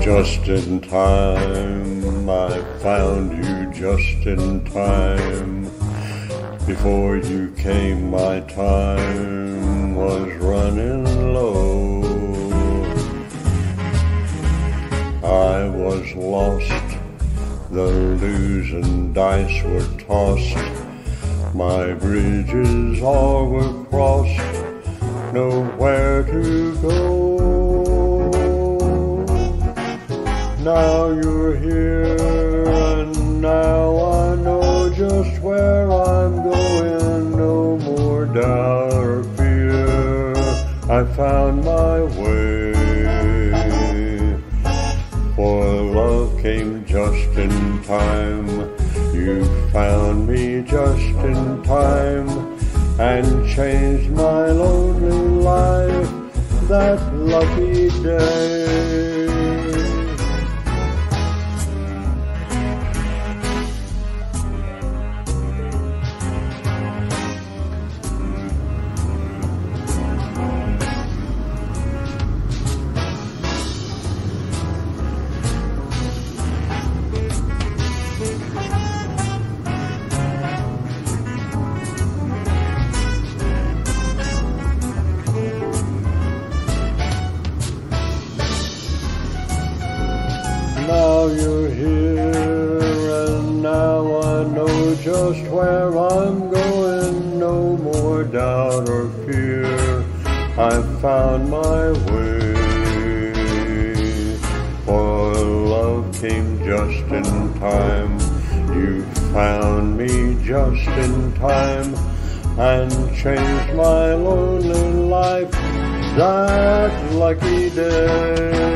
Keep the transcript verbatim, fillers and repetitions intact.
Just in time, I found you just in time. Before you came, my time was running low. I was lost, the losing dice were tossed. My bridges all were crossed, nowhere to go. Now you're here, and now I know just where I'm going. No more doubt or fear, I found my way. For love came just in time, you found me just in time, and changed my lonely life that lucky day. Now you're here, and now I know just where I'm going. No more doubt or fear, I found my way. For love came just in time, you found me just in time, and changed my lonely life that lucky day.